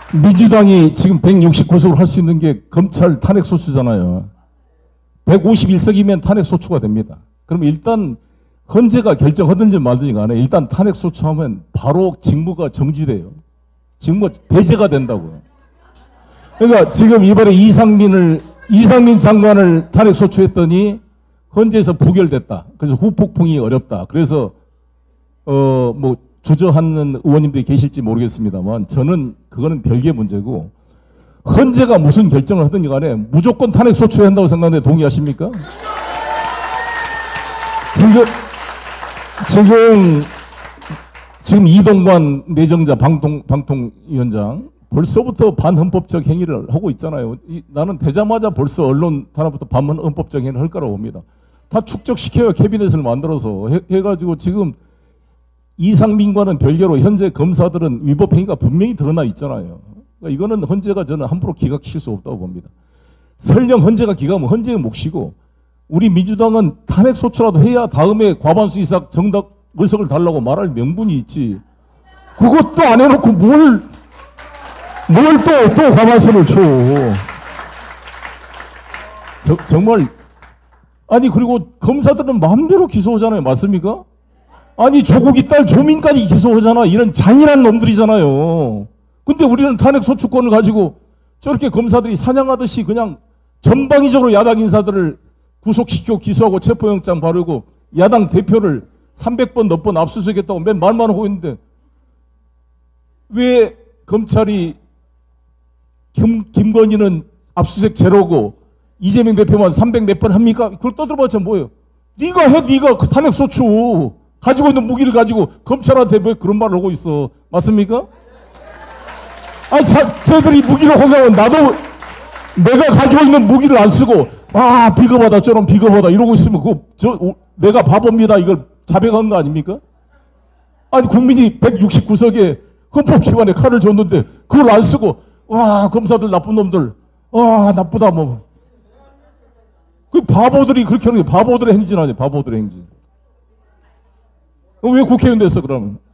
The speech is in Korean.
민주당이 지금 169석으로 할 수 있는 게 검찰 탄핵 소추잖아요. 151석이면 탄핵 소추가 됩니다. 그럼 일단 헌재가 결정하든지 말든지 간에 일단 탄핵 소추하면 바로 직무가 정지돼요. 직무가 배제가 된다고요. 그러니까 지금 이번에 이상민 장관을 탄핵 소추했더니 헌재에서 부결됐다. 그래서 후폭풍이 어렵다. 그래서 뭐 주저하는 의원님들이 계실지 모르겠습니다만 저는 그거는 별개의 문제고 헌재가 무슨 결정을 하든지 간에 무조건 탄핵 소추해야 한다고 생각하는데 동의하십니까? 지금 이동관 내정자 방통위원장 벌써부터 반헌법적 행위를 하고 있잖아요. 나는 되자마자 벌써 언론 탄압부터 반헌법적 행위를 할 거라고 봅니다. 다 축적시켜요. 캐비넷을 만들어서 해가지고 지금 이상민과는 별개로 현재 검사들은 위법 행위가 분명히 드러나 있잖아요. 그러니까 이거는 헌재가 저는 함부로 기각시킬 수 없다고 봅니다. 설령 헌재가 기각하면 헌재의 몫이고 우리 민주당은 탄핵 소추라도 해야 다음에 과반수 이상 정당 의석을 달라고 말할 명분이 있지. 그것도 안 해놓고 뭘 또 과반수를 줘. 정말 아니 그리고 검사들은 마음대로 기소하잖아요. 맞습니까? 아니 조국이 딸 조민까지 기소하잖아. 이런 잔인한 놈들이잖아요. 근데 우리는 탄핵 소추권을 가지고 저렇게 검사들이 사냥하듯이 그냥 전방위적으로 야당 인사들을 구속시키고 기소하고 체포영장 바르고 야당 대표를 300번 몇 번 압수수색했다고 맨 말만 하고 있는데 왜 검찰이 김건희는 압수수색 제로고 이재명 대표만 300 몇 번 합니까? 그걸 떠들어봤자 뭐예요? 네가 해, 네가 그 탄핵 소추 가지고 있는 무기를 가지고 검찰한테 왜 그런 말을 하고 있어? 맞습니까? 아니 쟤들이 무기를 허가하면 나도 내가 가지고 있는 무기를 안 쓰고 비겁하다 저런 비겁하다 이러고 있으면 그거 내가 바보입니다 이걸 자백한 거 아닙니까? 아니 국민이 169석에 헌법기관에 칼을 줬는데 그걸 안 쓰고 검사들 나쁜 놈들 나쁘다 뭐 그 바보들이 그렇게 하는 게 바보들의 행진 아니에요. 바보들의 행진. 왜 국회의원 됐어 그러면?